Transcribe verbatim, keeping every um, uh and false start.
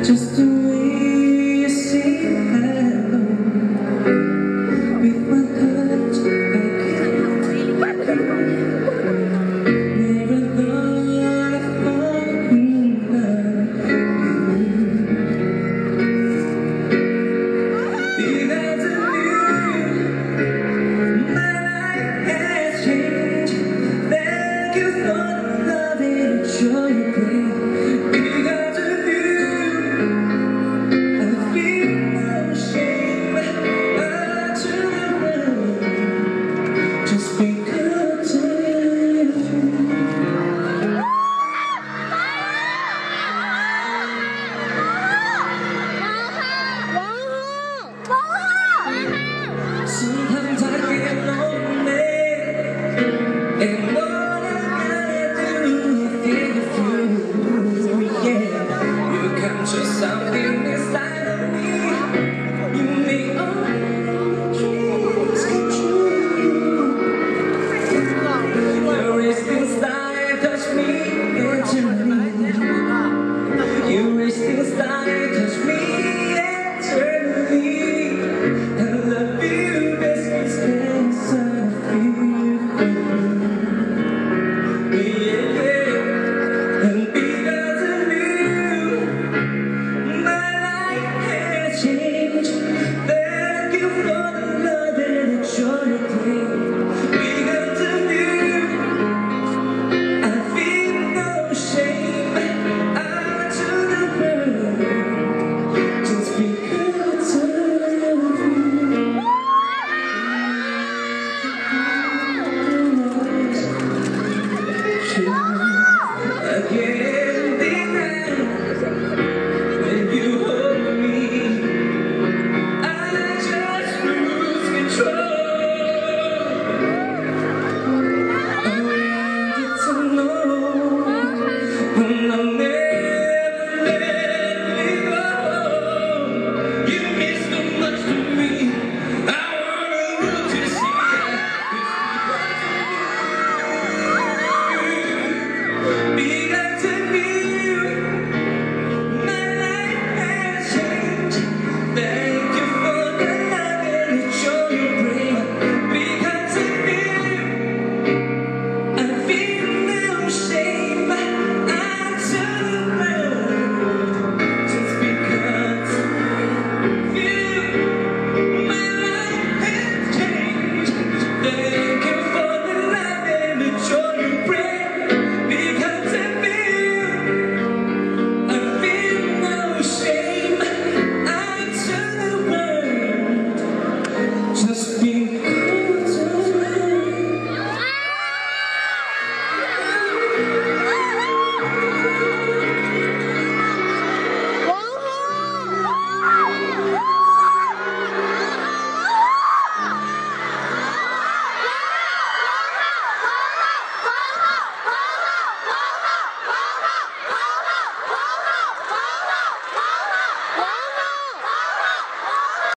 Just the way you say hello with my touch again. Never thought I'd fall in love because of you. My life has changed. Thank you for the love and joy you bring. Sometimes I get lonely, and all I gotta do is get you through. Yeah, you capture something inside of me. You make all my dreams come true. The resting star touch me eternally. You resting star touch me.